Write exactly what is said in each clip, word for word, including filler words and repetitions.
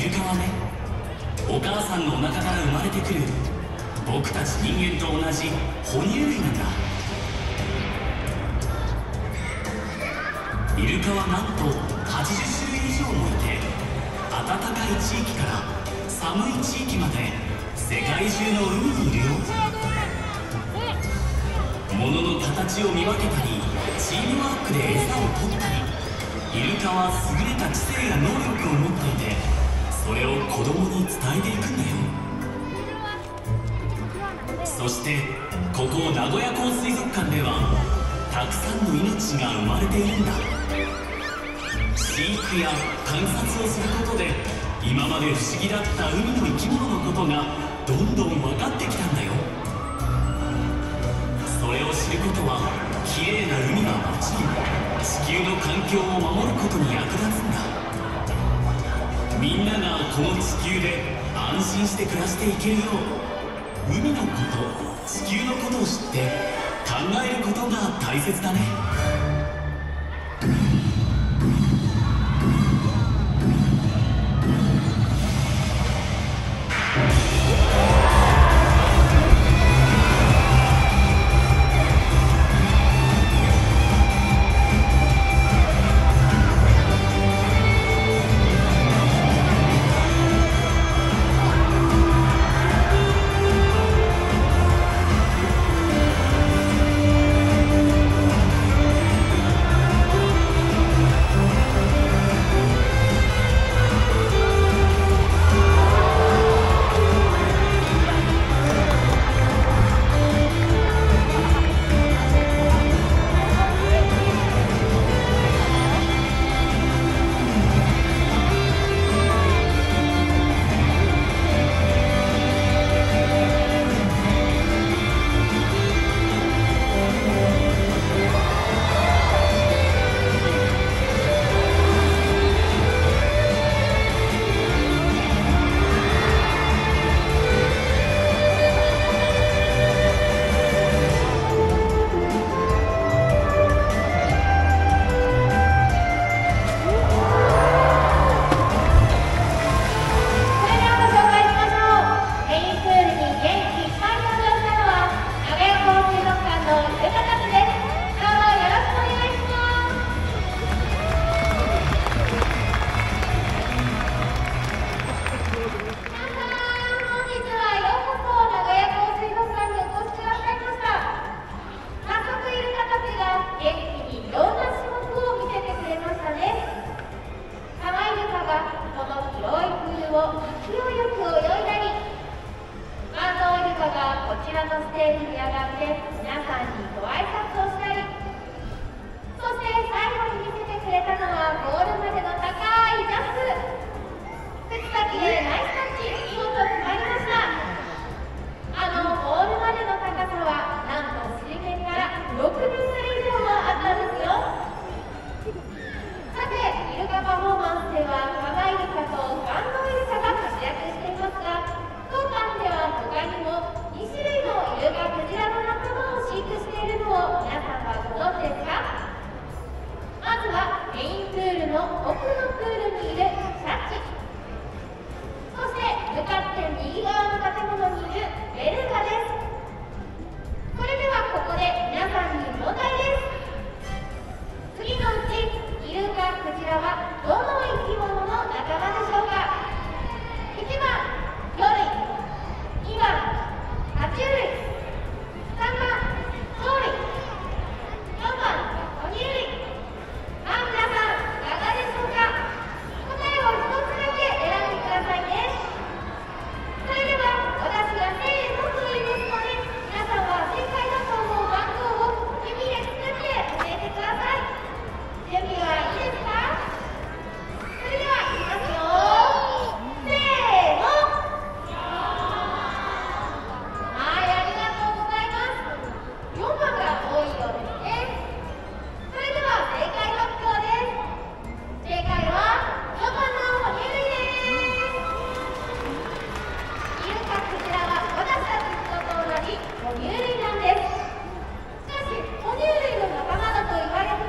イルカはね、お母さんのお腹から生まれてくる僕たち人間と同じ哺乳類なんだ。イルカはなんとはちじゅっしゅるい以上もいて、暖かい地域から寒い地域まで世界中の海にいるよ。物の形を見分けたり、チームワークで餌を取ったり、イルカは優れた知性や能力を持っていて、それを子供に伝えていくんだよ。そしてここ名古屋港水族館ではたくさんの命が生まれているんだ。飼育や観察をすることで、今まで不思議だった海の生き物のことがどんどん分かってきたんだよ。それを知ることは、きれいな海はもちろん地球の環境を守ることに役立つんだ。みんながこの地球で安心して暮らしていけるよう、海のこと、地球のことを知って考えることが大切だね。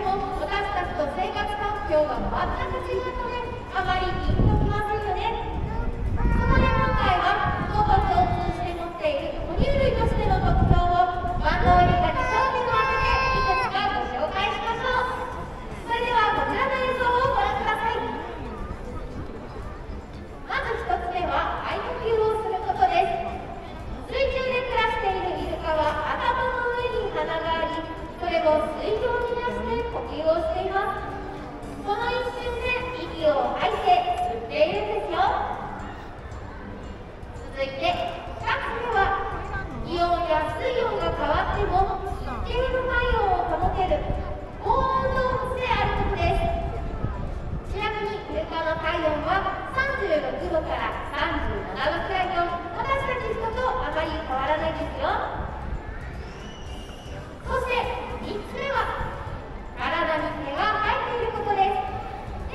境が全く違うのであまりピンときませんよね。 を水上に出して呼吸をしています。この一瞬で息を吐いて吸っているんですよ。続いてふたつめは、気温や水温が変わっても一定の体温を保てる高温動物であることです。ちなみにイルカの体温はさんじゅうろくどからさんじゅうななどくらいと、私たち人とあまり変わらないですよ。そしてみっつめは、体に毛が生えていることです。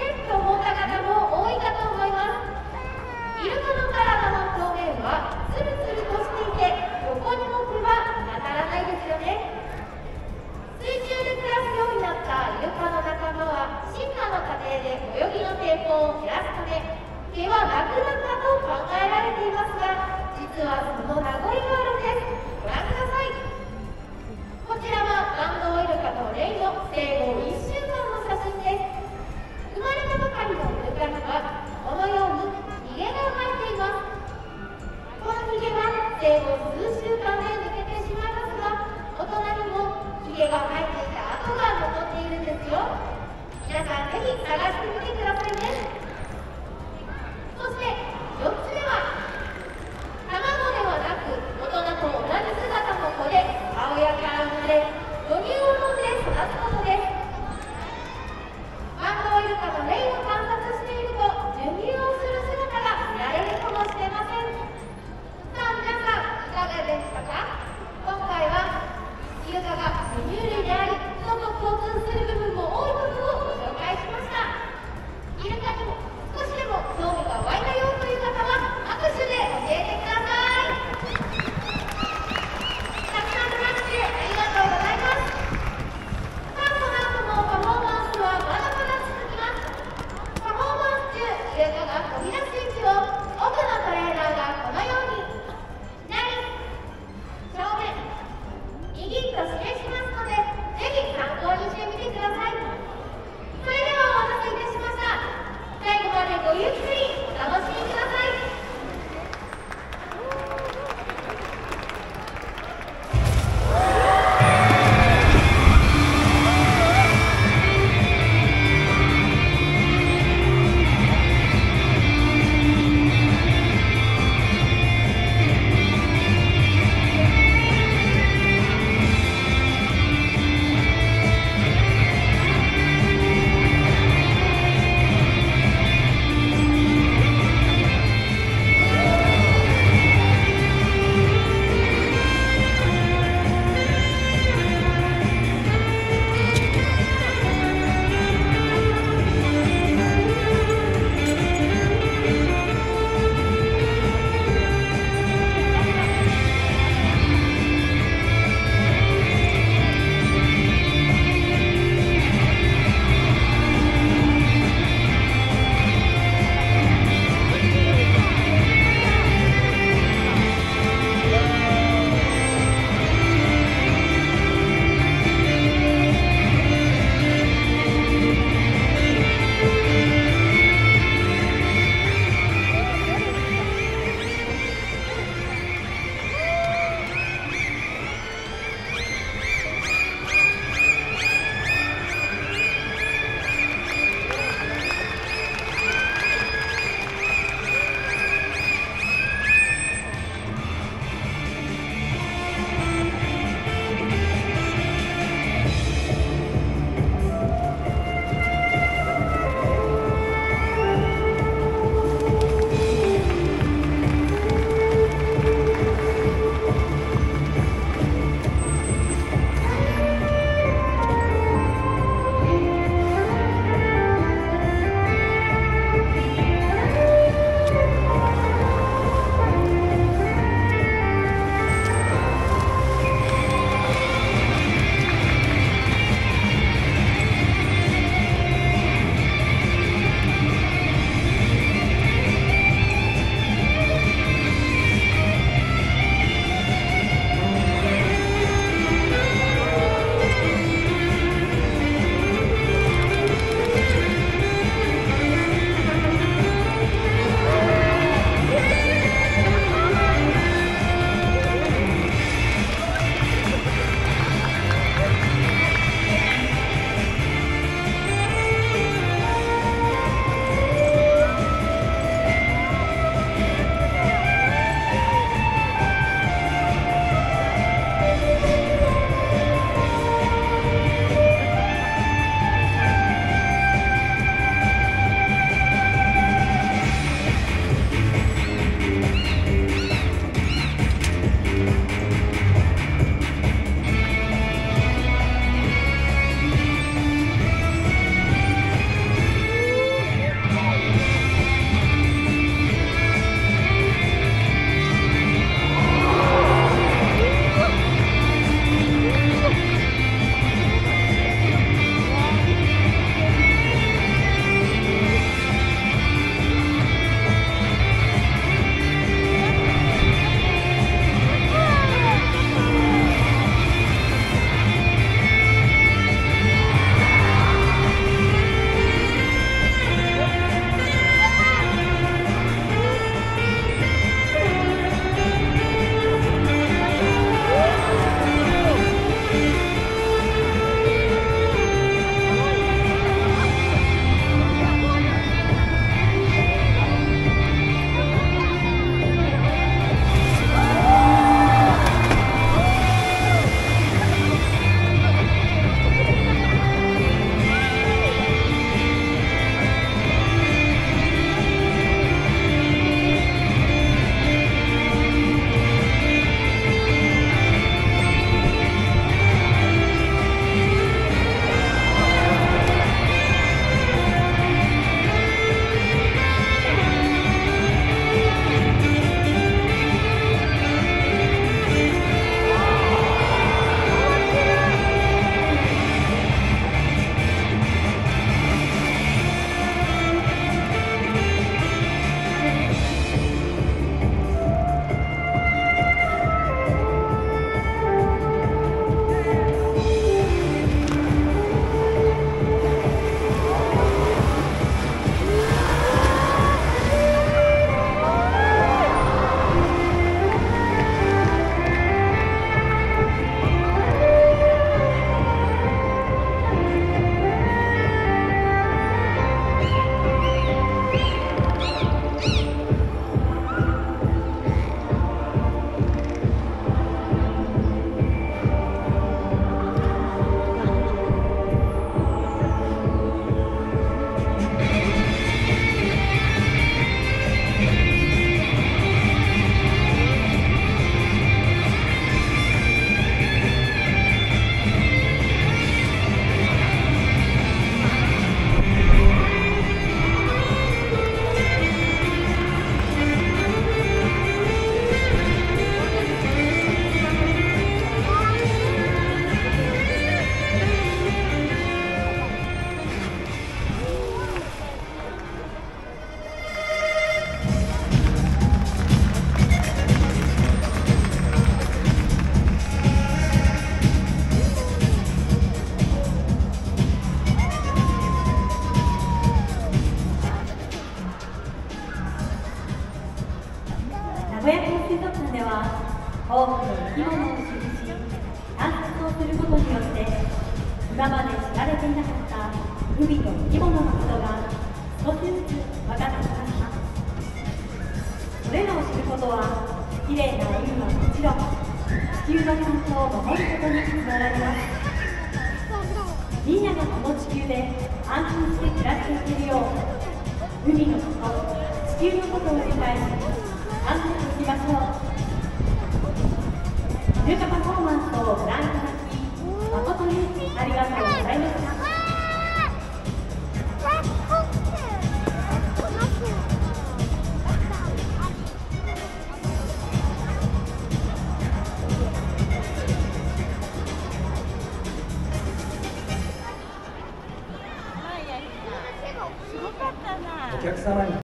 手と思った方も多いかと思います。イルカの体の表面はツルツルとしていて、横にも毛は当たらないですよね。水中で暮らすようになったイルカの仲間は、進化の過程で泳ぎの抵抗を減らすため毛はなくなったと考えられていますが、実はその名残があるんです。ご覧ください。こちらはガンドウイルカとレイの生後いっしゅうかんの写真です。生まれたばかりのイルカにはこのようにヒゲが生えています。このヒゲは生後数週間で抜けてしまいますが、大人にもヒゲが生えていた跡が残っているんですよ。皆さんぜひ探してみてくださいね。そしてよっつめは、卵ではなく大人と同じ姿の子で母親から生まれ母乳を飲んで育つことです。ガンドウイルカのレイを観察していると、授乳をする姿が見られるかもしれません。さあ皆さん、いかがでしたか？今回はイルカが哺乳類であり、人と共通する部分も多いことをご紹介しました。イルカにも少しでも興味が湧いたようとれていなかった海と生き物のことが少しずつ分かってきました。それらを知ることはきれいな海はもちろん地球の環境を守ることにつながります。みんながこの地球で安心して暮らしていけるよう海のこと、地球のことを理解し考えていきましょう。イルカパフォーマンスをご覧